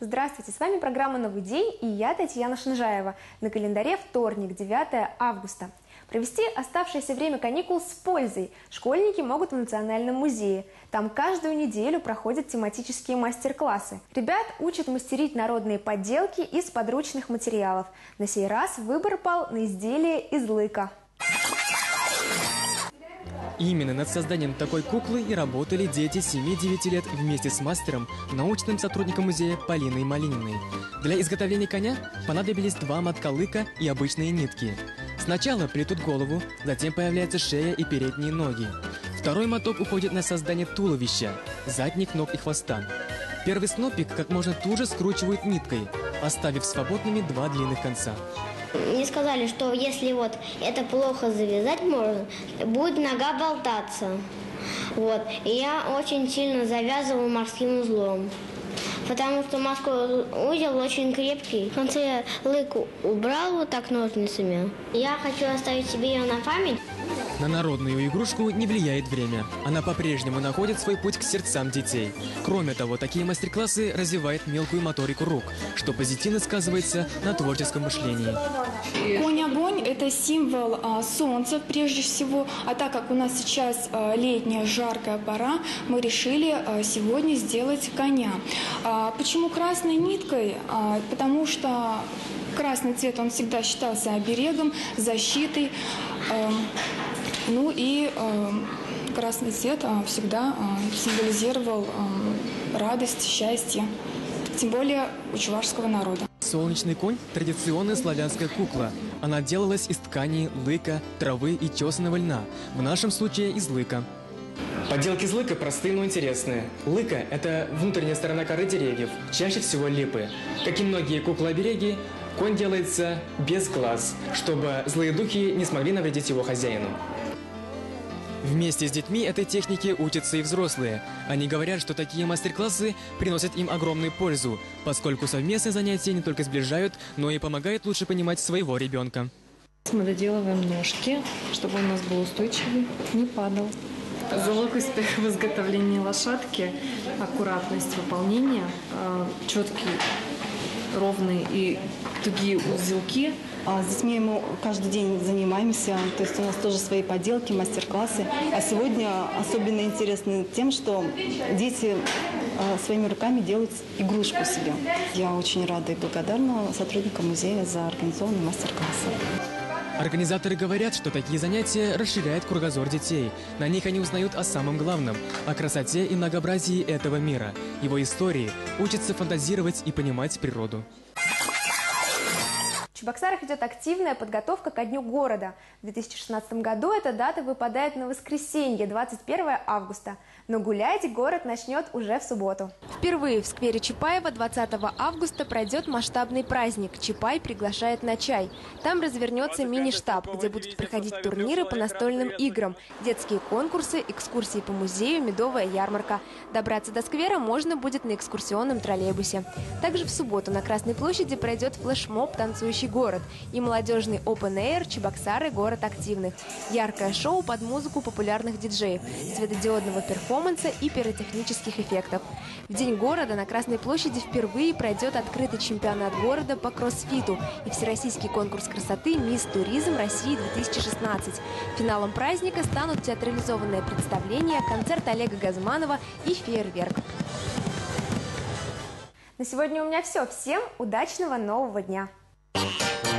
Здравствуйте, с вами программа «Новый день» и я, Татьяна Шнжаева. На календаре вторник, 9 августа. Провести оставшееся время каникул с пользой школьники могут в Национальном музее. Там каждую неделю проходят тематические мастер-классы. Ребят учат мастерить народные поделки из подручных материалов. На сей раз выбор пал на изделие из лыка. Именно над созданием такой куклы и работали дети 7-9 лет вместе с мастером, научным сотрудником музея Полиной Малининой. Для изготовления коня понадобились 2 мотка лыка и обычные нитки. Сначала плетут голову, затем появляются шея и передние ноги. Второй моток уходит на создание туловища, задних ног и хвоста. Первый снопик как можно туже скручивают ниткой, оставив свободными 2 длинных конца. Мне сказали, что если вот это плохо завязать можно, будет нога болтаться. Вот. И я очень сильно завязывала морским узлом. Потому что морской узел очень крепкий. В конце я лык убрал вот так ножницами. Я хочу оставить себе ее на память. На народную игрушку не влияет время. Она по-прежнему находит свой путь к сердцам детей. Кроме того, такие мастер-классы развивают мелкую моторику рук, что позитивно сказывается на творческом мышлении. Конь-огонь – это символ солнца прежде всего. А так как у нас сейчас летняя жаркая пора, мы решили сегодня сделать коня. Почему красной ниткой? Потому что красный цвет, он всегда считался оберегом, защитой. Ну и красный цвет всегда символизировал радость, счастье, тем более у чувашского народа. Солнечный конь – традиционная славянская кукла. Она делалась из ткани, лыка, травы и тесаного льна, в нашем случае из лыка. Поделки из лыка простые, но интересные. Лыка – это внутренняя сторона коры деревьев, чаще всего липы. Как и многие куклы-обереги, конь делается без глаз, чтобы злые духи не смогли навредить его хозяину. Вместе с детьми этой технике учатся и взрослые. Они говорят, что такие мастер-классы приносят им огромную пользу, поскольку совместные занятия не только сближают, но и помогают лучше понимать своего ребенка. Мы доделываем ножки, чтобы у нас был устойчивый, не падал. Залог успеха в изготовлении лошадки – аккуратность выполнения, четкие, ровные и тугие узелки. С детьми мы каждый день занимаемся, то есть у нас тоже свои поделки, мастер-классы. А сегодня особенно интересно тем, что дети своими руками делают игрушку себе. Я очень рада и благодарна сотрудникам музея за организованные мастер-классы. Организаторы говорят, что такие занятия расширяют кругозор детей. На них они узнают о самом главном – о красоте и многообразии этого мира, его истории, учатся фантазировать и понимать природу. В Чебоксарах идет активная подготовка ко Дню города. В 2016 году эта дата выпадает на воскресенье, 21 августа. Но гулять город начнет уже в субботу. Впервые в сквере Чапаева 20 августа пройдет масштабный праздник. Чапай приглашает на чай. Там развернется мини-штаб, где будут проходить турниры по настольным играм, детские конкурсы, экскурсии по музею, медовая ярмарка. Добраться до сквера можно будет на экскурсионном троллейбусе. Также в субботу на Красной площади пройдет флешмоб «Танцующий город» и молодежный Open Air «Чебоксары. Город активных». Яркое шоу под музыку популярных диджеев, светодиодного перформанса и пиротехнических эффектов. В День города на Красной площади впервые пройдет открытый чемпионат города по кроссфиту и всероссийский конкурс красоты «Мисс Туризм России-2016». Финалом праздника станут театрализованное представление, концерт Олега Газманова и фейерверк. На сегодня у меня все. Всем удачного нового дня!